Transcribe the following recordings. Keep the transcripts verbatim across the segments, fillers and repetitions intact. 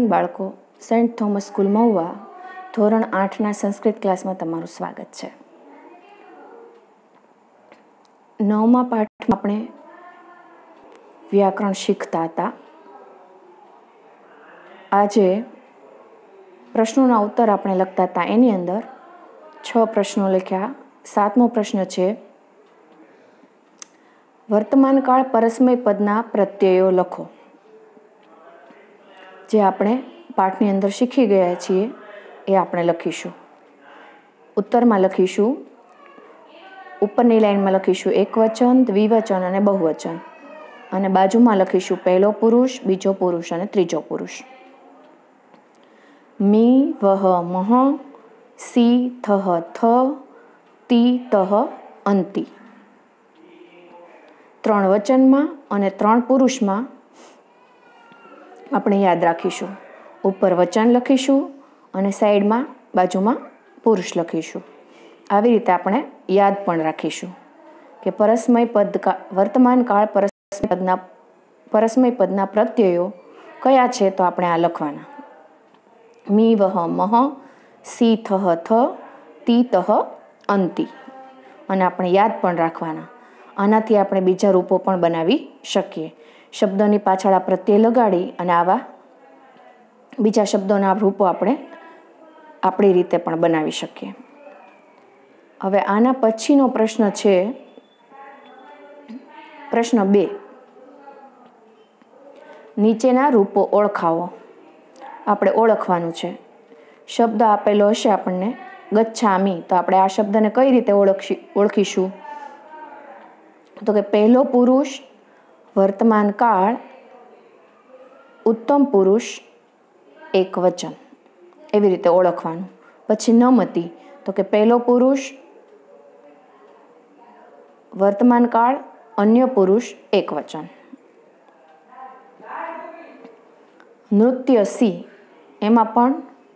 Morning બાળકો. Saint Thomas school Mahuva ધોરણ આઠના સંસ્કૃત ક્લાસમાં તમારું સ્વાગત છે. નવમા પાઠમાં આપણે વ્યાકરણ શીખતા હતા. આજે પ્રશ્નોના ઉત્તર આપણે લખતા હતા. એની અંદર છ પ્રશ્નો લખ્યા. સાતમો પ્રશ્ન છે, વર્તમાન કાળ પરસ્મય પદના પ્રત્યયો લખો. જે આપણે પાઠની અંદર શીખી ગયા છીએ એ આપણે લખીશું. ઉત્તરમાં લખીશું, ઉપરની લાઈનમાં લખીશું એકવચન, દ્વિવચન અને બહુવચન, અને બાજુમાં લખીશું પહેલો પુરુષ, બીજો પુરુષ અને ત્રીજો પુરુષ. મી વહ મહ, સી થહ થ, તી તહ અંતિ. ત્રણ વચનમાં અને ત્રણ પુરુષમાં આપણે યાદ રાખીશું. ઉપર વચન લખીશું અને સાઈડમાં બાજુમાં પુરુષ લખીશું. આવી રીતે આપણે યાદ પણ રાખીશું કે પરસ્મય પદ વર્તમાન કાળ પરસ્મય પદના પરસ્મય પદના પ્રત્યયો કયા છે, તો આપણે આ લખવાના. મી વહ મહ, સી થહ થ, તી તહ અંતિ. અને આપણે યાદ પણ રાખવાના. આનાથી આપણે બીજા રૂપો પણ બનાવી શકીએ. શબ્દોની પાછળ આ પ્રત્યય લગાડી અને આવા બીજા શબ્દોના રૂપો આપણે આપણી રીતે પણ બનાવી શકીએ. હવે આના પછીનો પ્રશ્ન છે પ્રશ્ન બે. નીચેના રૂપો ઓળખાવો. આપણે ઓળખવાનું છે. શબ્દ આપેલો હશે આપણને ગચ્છામી, તો આપણે આ શબ્દને કઈ રીતે ઓળખી ઓળખીશું તો કે પહેલો પુરુષ, વર્તમાન કાળ, ઉત્તમ પુરુષ, એક વચન, એવી રીતે ઓળખવાનું. પછી નમતિ, તો કે પહેલો પુરુષ, વર્તમાન કાળ, અન્ય પુરુષ, એક વચન. નૃત્ય સી, એમાં પણ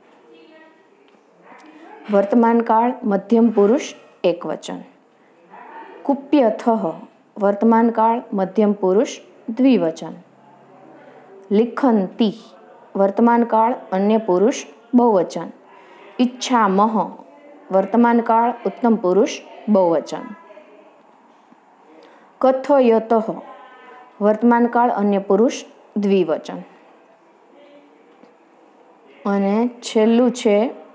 વર્તમાન કાળ, મધ્યમ પુરુષ, એક વચન. કુપ્ય થહ, વર્તમાન કાળ, મધ્યમ પુરુષ, દ્વિવચન. લિખંતી, વર્તમાન કાળ, અન્ય પુરુષ, બહુવચન. ઈચ્છા મહ, વર્તમાન કાળ, ઉત્તમ પુરુષ, બહુવચન. કથયતઃ, વર્તમાન કાળ, અન્ય પુરુષ, દ્વિવચન. અને છેલ્લું છે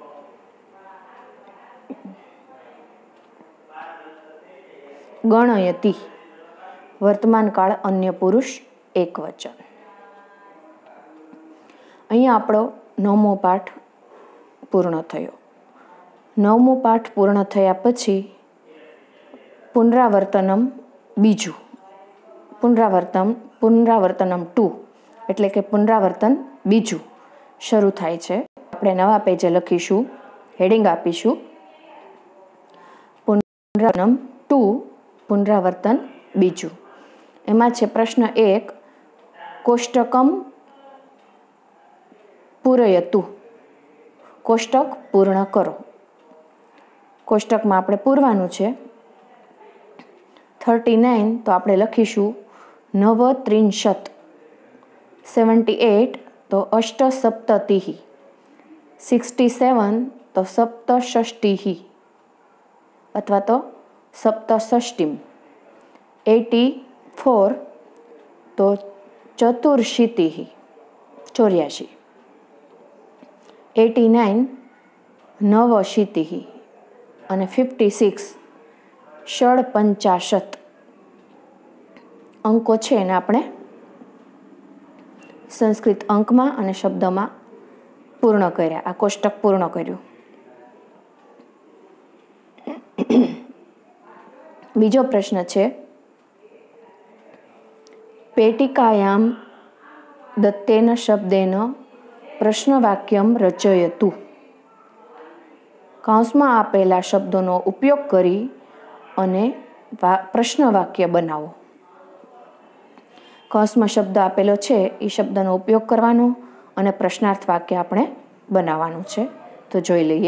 ગણયતિ, વર્તમાન કાળ, અન્ય પુરુષ, એક વચન. અહીંયા આપણો નવમો પાઠ પૂર્ણ થયો. નવમો પાઠ પૂર્ણ થયા પછી પુનરાવર્તનમ બીજું પુનરાવર્તન પુનરાવર્તનમ ટુ એટલે કે પુનરાવર્તન બીજું શરૂ થાય છે. આપણે નવા પેજે લખીશું, હેડિંગ આપીશું પુનરાવર્તનમ ટુ, પુનરાવર્તન બીજું. એમાં છે પ્રશ્ન એક, કોષ્ટકમ પૂરયતુ, કોષ્ટક પૂર્ણ કરો. કોષ્ટકમાં આપણે પૂરવાનું છે થર્ટી નાઇન, તો આપણે લખીશું નવ ત્રિંશત. સેવન્ટી એટ, તો અષ્ટ સપ્તતિઃ. સિક્સટી સેવન, તો સપ્તષષ્ટિઃ અથવા તો સપ્તષષ્ટિમ. એટી ફોર, તો ચતુર્શીતિઃ, ચોર્યાસી. એટી નાઇન, નવશીતિઃ. અને ફિફ્ટી સિક્સ, ષડપંચાશત. અંકો છે એને આપણે સંસ્કૃત અંકમાં અને શબ્દમાં પૂર્ણ કર્યા. આ કોષ્ટક પૂર્ણ કર્યું. બીજો પ્રશ્ન છે, પેટિકાયામ દત્તેન શબ્દેન પ્રશ્નવાક્યમ રચયતુ. કૌંસમાં આપેલા શબ્દોનો ઉપયોગ કરી અને પ્રશ્નવાક્ય બનાવો. કૌંસમાં શબ્દ આપેલો છે એ શબ્દનો ઉપયોગ કરવાનો અને પ્રશ્નાર્થ વાક્ય આપણે બનાવવાનું છે. તો જોઈ લઈએ.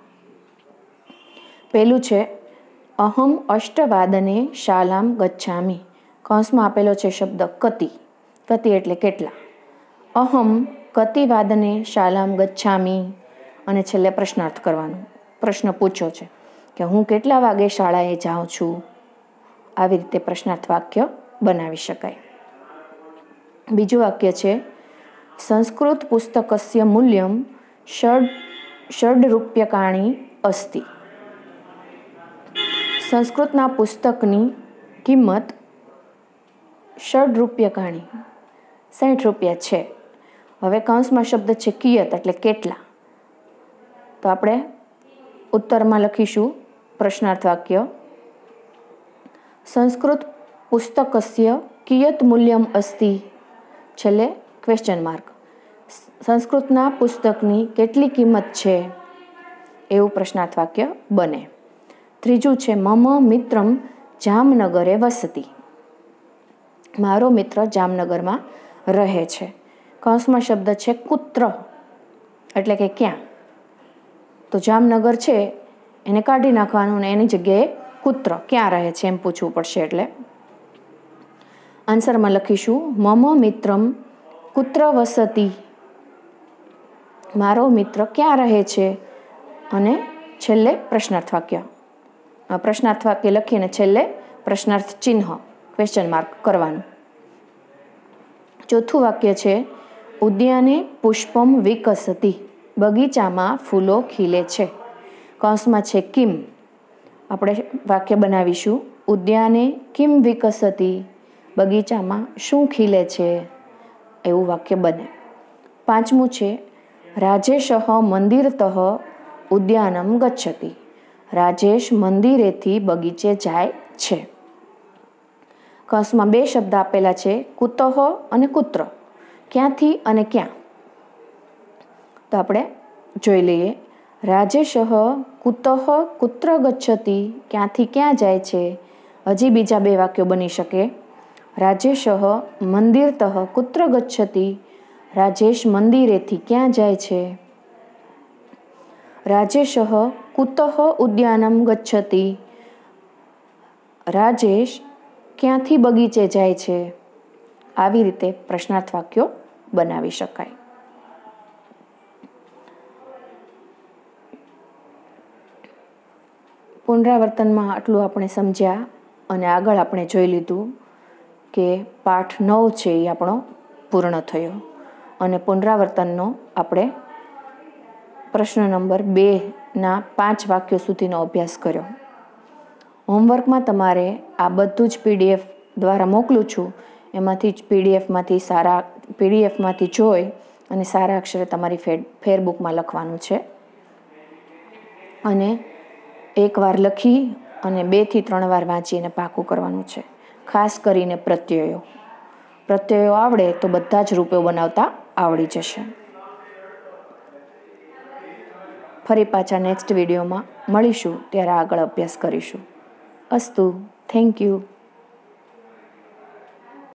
પહેલું છે, અહમ અષ્ટવાદને શાલામ ગચ્છામિ. કૌંસમાં આપેલો છે શબ્દ કતિ. કતિ એટલે કેટલા. અહમ કતિ વાદને શાલામ ગચ્છામી અને છેલ્લે પ્રશ્નાર્થ કરવાનું. પ્રશ્ન પૂછ્યો છે કે હું કેટલા વાગે શાળાએ જાઉં છું. આવી રીતે પ્રશ્નાર્થ વાક્ય બનાવી શકાય. બીજું વાક્ય છે સંસ્કૃત પુસ્તકસ્ય મૂલ્યમ ષડ ષડ રૂપ્યકાણી અસ્તિ. સંસ્કૃતના પુસ્તકની કિંમત ષડ રૂપ્યકાણી સાઠ રૂપિયા છે. હવે કૌંસમાં શબ્દ છે કિયત એટલે કેટલા. તો આપણે ઉત્તરમાં લખીશું પ્રશ્નાર્થ વાક્ય સંસ્કૃત પુસ્તકસ્ય કિયત મૂલ્યમ અસ્તિ. છેલ્લે ક્વેશ્ચન માર્ક. સંસ્કૃતના પુસ્તકની કેટલી કિંમત છે એવું પ્રશ્નાર્થ વાક્ય બને. ત્રીજું છે મમ મિત્રમ જામનગરે વસતી. મારો મિત્ર જામનગરમાં રહે છે. કૌંસમાં શબ્દ છે કુત્ર એટલે કે ક્યાં. તો જામનગર છે એને કાઢી નાખવાનું ને એની જગ્યાએ કુત્ર ક્યાં રહે છે એમ પૂછવું પડશે. એટલે આન્સરમાં લખીશું મમ મિત્રમ કુત્ર વસતી. મારો મિત્ર ક્યાં રહે છે અને છેલ્લે પ્રશ્નાર્થ વાક્ય. પ્રશ્નાર્થ વાક્ય લખીને છેલ્લે પ્રશ્નાર્થ ચિહ્ન ક્વેશ્ચન માર્ક કરવાનું. ચોથું વાક્ય છે ઉદ્યાને પુષ્પમ વિકસતી. બગીચામાં ફૂલો ખીલે છે. કૌંસમાં છે કિમ. આપણે વાક્ય બનાવીશું ઉદ્યાને કિમ વિકસતી. બગીચામાં શું ખીલે છે એવું વાક્ય બને. પાંચમું છે રાજેશ મંદિરતઃ ઉદ્યાનમ ગચ્છતિ. રાજેશ મંદિરેથી બગીચે જાય છે. કૌંસમાં બે શબ્દ આપેલા છે કુતઃ અને કુત્ર. ક્યાંથી અને ક્યાં. તો આપણે જોઈ લઈએ. રાજેશ કુતઃ કુત્ર ગચ્છતિ. ક્યાંથી ક્યાં જાય છે. હજી બીજા બે વાક્યો બની શકે. રાજેશ મંદિરતઃ કુત્ર ગચ્છતિ. રાજેશ મંદિરેથી ક્યાં જાય છે. રાજેશ કુતઃ ઉદ્યાનમ ગચ્છતિ. રાજેશ ક્યાંથી બગીચે જાય છે. આવી રીતે પ્રશ્નાર્થ વાક્યો બનાવી શકાય. પુનરાવર્તનમાં આટલું આપણે સમજ્યા અને આગળ આપણે જોઈ લીધું કે પાઠ નવ છે એ આપણો પૂર્ણ થયો અને પુનરાવર્તનનો આપણે પ્રશ્ન નંબર બેના પાંચ વાક્યો સુધીનો અભ્યાસ કર્યો. હોમવર્કમાં તમારે આ બધું જ પીડીએફ દ્વારા મોકલું છું. એમાંથી જ પીડીએફમાંથી સારા પીડીએફમાંથી જોઈ અને સારા અક્ષરે તમારી ફેર ફેરબુકમાં લખવાનું છે. અને એકવાર લખી અને બેથી ત્રણ વાર વાંચીને પાકું કરવાનું છે. ખાસ કરીને પ્રત્યયો પ્રત્યયો આવડે તો બધા જ રૂપો બનાવતા આવડી જશે. ફરી પાછા નેક્સ્ટ વિડીયોમાં મળીશું ત્યારે આગળ અભ્યાસ કરીશું. અસ્તુ. Thank you.